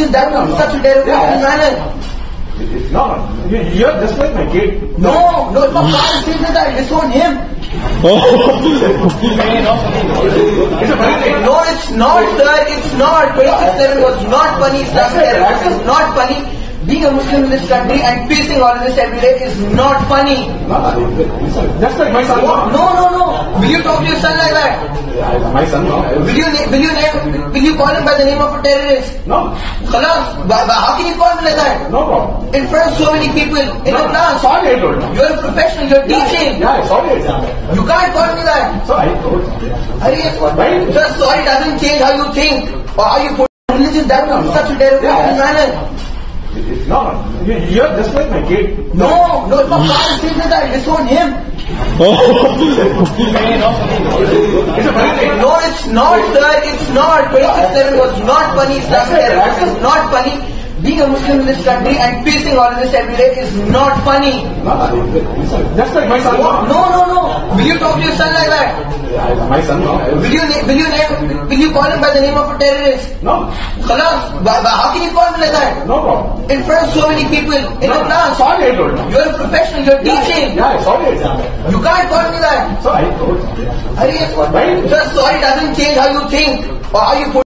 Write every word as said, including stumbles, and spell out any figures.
religious that in such a derogatory manner? It's not. You're just like my kid. No, no, it's not God saying that. It's on him. No, it's not, sir. It's not. twenty-six seven was not funny. Islam terror. It's not funny. Being a Muslim in this country and facing all of this every day is not funny. Just like my son. No, no, no. Will you talk to your son like that? My son, no. Will you will you name will you call him by the name of a terrorist? No. Khalas. How can you call him like that? No problem. In front of so many people in no, a class. Sorry, I told you. You're a professional. You're yeah, teaching. Yeah, sorry. You can't call me that. Sorry, I told you. Hurry, just sorry doesn't change how you think or how you put religion down in such a derogatory yeah, manner. It's not. You're just like my kid. No, no, it's not God saying that. It's on him. No, it's not, sir. It's not. twenty-six seven was not funny. Islam terror. It's not funny. Being a Muslim in this country and facing all of this every day is not funny. Just like my son. No, no, no. Will you talk to your son like that? My son, no. Will you will you name will you call him by the name of a terrorist? No. Khalas. How can you call him like that? No problem. In front of so many people in no, a class. Sorry, I told you. You're a professional. You're yeah, teaching. Yeah, sorry. You can't call me that. Sorry, I told you. Hurry, just sorry doesn't change how you think or how you put